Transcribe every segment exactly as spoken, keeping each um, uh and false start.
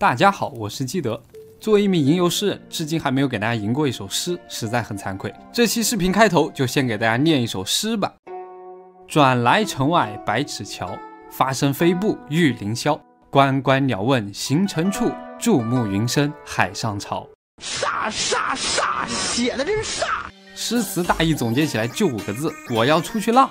大家好，我是基德。作为一名吟游诗人，至今还没有给大家吟过一首诗，实在很惭愧。这期视频开头就先给大家念一首诗吧。转来城外百尺桥，发声飞步玉凌霄。关关鸟问行程处，注目云生海上潮。 煞煞煞，写的真煞！ 诗词大意总结起来就五个字：我要出去浪。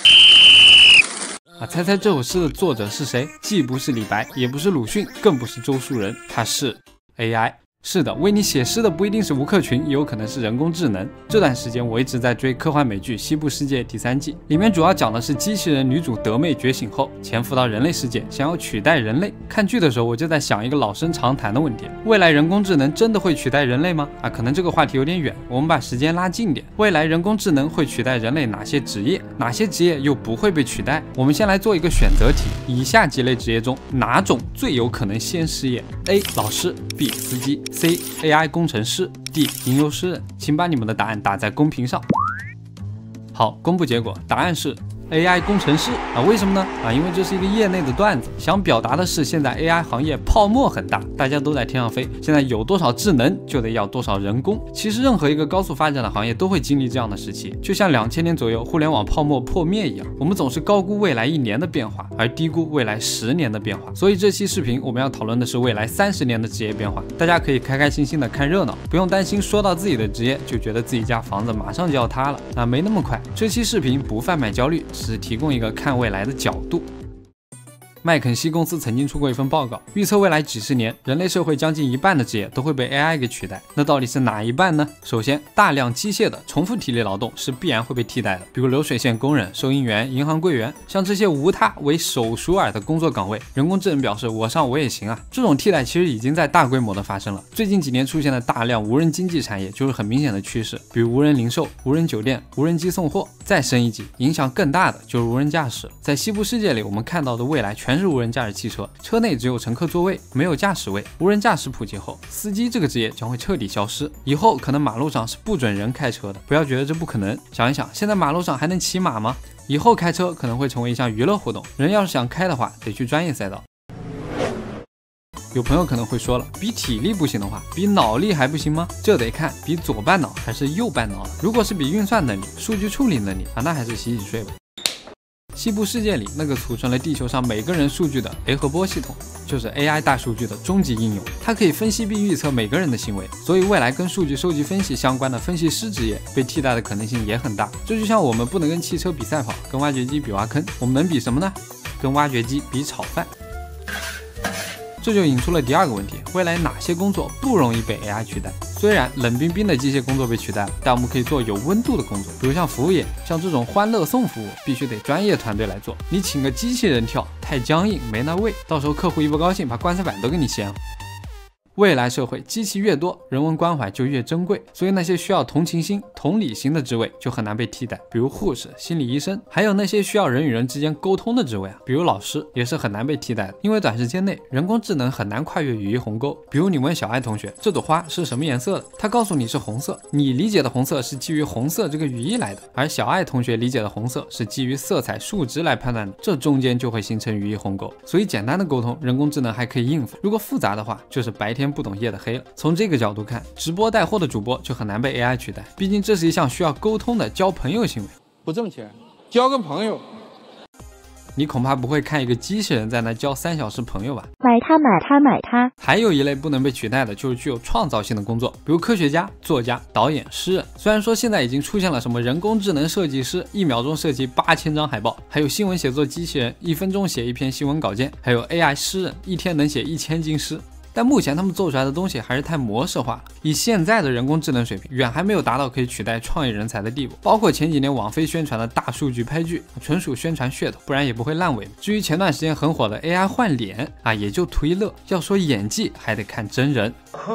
啊，猜猜这首诗的作者是谁？既不是李白，也不是鲁迅，更不是周树人，他是 A I。是的，为你写诗的不一定是吴克群，也有可能是人工智能。这段时间我一直在追科幻美剧《西部世界》第三季，里面主要讲的是机器人女主德妹觉醒后潜伏到人类世界，想要取代人类。看剧的时候我就在想一个老生常谈的问题：未来人工智能真的会取代人类吗？啊，可能这个话题有点远，我们把时间拉近点。未来人工智能会取代人类哪些职业？哪些职业又不会被取代？我们先来做一个选择题：以下几类职业中，哪种最有可能先失业 ？A. 老师 B. 司机 C. A I 工程师 D. 吟游诗人，请把你们的答案打在公屏上。好，公布结果，答案是 A I 工程师啊，为什么呢？啊，因为这是一个业内的段子，想表达的是现在 A I 行业泡沫很大，大家都在天上飞，现在有多少智能就得要多少人工。其实任何一个高速发展的行业都会经历这样的时期，就像两千年左右互联网泡沫破灭一样，我们总是高估未来一年的变化，而低估未来十年的变化。所以这期视频我们要讨论的是未来三十年的职业变化，大家可以开开心心的看热闹，不用担心说到自己的职业就觉得自己家房子马上就要塌了啊，没那么快。这期视频不贩卖焦虑，只是提供一个看未来的角度。麦肯锡公司曾经出过一份报告，预测未来几十年，人类社会将近一半的职业都会被 A I 给取代。那到底是哪一半呢？首先，大量机械的重复体力劳动是必然会被替代的，比如流水线工人、收银员、银行柜员，像这些无他为手熟耳的工作岗位，人工智能表示我上我也行啊。这种替代其实已经在大规模的发生了。最近几年出现了大量无人经济产业，就是很明显的趋势，比如无人零售、无人酒店、无人机送货。再升一级，影响更大的就是无人驾驶。在西部世界里，我们看到的未来全是无人驾驶汽车，车内只有乘客座位，没有驾驶位。无人驾驶普及后，司机这个职业将会彻底消失，以后可能马路上是不准人开车的。不要觉得这不可能，想一想，现在马路上还能骑马吗？以后开车可能会成为一项娱乐活动，人要是想开的话，得去专业赛道。有朋友可能会说了，比体力不行的话，比脑力还不行吗？这得看比左半脑还是右半脑了。如果是比运算能力、数据处理能力啊，那还是洗洗睡吧。西部世界里那个储存了地球上每个人数据的雷合波系统，就是 A I 大数据的终极应用。它可以分析并预测每个人的行为，所以未来跟数据收集分析相关的分析师职业被替代的可能性也很大。这就像我们不能跟汽车比赛跑，跟挖掘机比挖坑，我们能比什么呢？跟挖掘机比炒饭。这就引出了第二个问题：未来哪些工作不容易被 A I 取代？虽然冷冰冰的机械工作被取代了，但我们可以做有温度的工作，比如像服务业，像这种欢乐送服务，必须得专业团队来做。你请个机器人跳，太僵硬，没那味，到时候客户一不高兴，把棺材板都给你掀了。未来社会机器越多，人文关怀就越珍贵，所以那些需要同情心、同理心的职位就很难被替代，比如护士、心理医生，还有那些需要人与人之间沟通的职位啊，比如老师，也是很难被替代的。因为短时间内，人工智能很难跨越语义鸿沟。比如你问小爱同学这朵花是什么颜色的，他告诉你是红色，你理解的红色是基于红色这个语义来的，而小爱同学理解的红色是基于色彩数值来判断的，这中间就会形成语义鸿沟。所以简单的沟通，人工智能还可以应付；如果复杂的话，就是白天不懂夜的黑了。从这个角度看，直播带货的主播就很难被 A I 取代，毕竟这是一项需要沟通的交朋友行为。 不挣钱，交个朋友。 你恐怕不会看一个机器人在那交三小时朋友吧？ 买它买它买它。 还有一类不能被取代的，就是具有创造性的工作，比如科学家、作家、导演、诗人。虽然说现在已经出现了什么人工智能设计师，一秒钟设计八千张海报，还有新闻写作机器人，一分钟写一篇新闻稿件，还有 A I 诗人，一天能写一千斤诗。但目前他们做出来的东西还是太模式化了，以现在的人工智能水平，远还没有达到可以取代创意人才的地步。包括前几年网飞宣传的大数据拍剧，纯属宣传噱头，不然也不会烂尾。至于前段时间很火的 A I 换脸啊，也就图一乐。要说演技，还得看真人。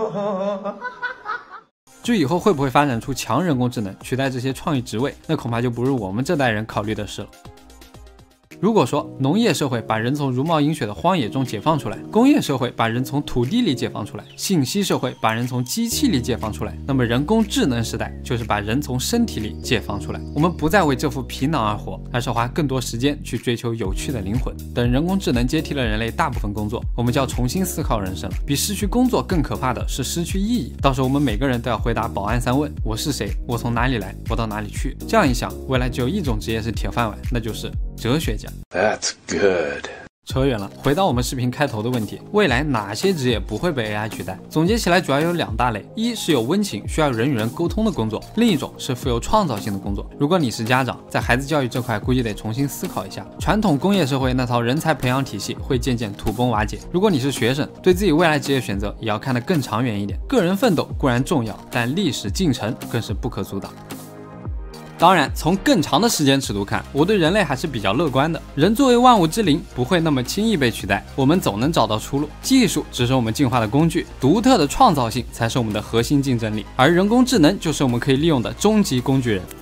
至于以后会不会发展出强人工智能取代这些创意职位，那恐怕就不是我们这代人考虑的事了。 如果说农业社会把人从茹毛饮血的荒野中解放出来，工业社会把人从土地里解放出来，信息社会把人从机器里解放出来，那么人工智能时代就是把人从身体里解放出来。我们不再为这副皮囊而活，而是花更多时间去追求有趣的灵魂。等人工智能接替了人类大部分工作，我们就要重新思考人生了。比失去工作更可怕的是失去意义。到时候我们每个人都要回答保安三问：我是谁？我从哪里来？我到哪里去？这样一想，未来只有一种职业是铁饭碗，那就是哲学家。 That's good. 扯远了，回到我们视频开头的问题，未来哪些职业不会被 A I 取代？总结起来主要有两大类，一是有温情需要人与人沟通的工作，另一种是富有创造性的工作。如果你是家长，在孩子教育这块估计得重新思考一下，传统工业社会那套人才培养体系会渐渐土崩瓦解。如果你是学生，对自己未来职业选择也要看得更长远一点。个人奋斗固然重要，但历史进程更是不可阻挡。当然，从更长的时间尺度看，我对人类还是比较乐观的。人作为万物之灵，不会那么轻易被取代，我们总能找到出路。技术只是我们进化的工具，独特的创造性才是我们的核心竞争力，而人工智能就是我们可以利用的终极工具人。